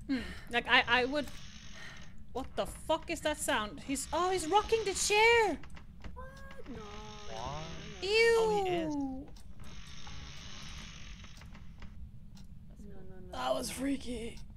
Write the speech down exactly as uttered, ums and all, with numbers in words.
Hmm. Like I, I would. What the fuck is that sound? He's oh, he's rocking the chair. What? No. What? Ew. Oh, he is. No, no, no. That was freaky.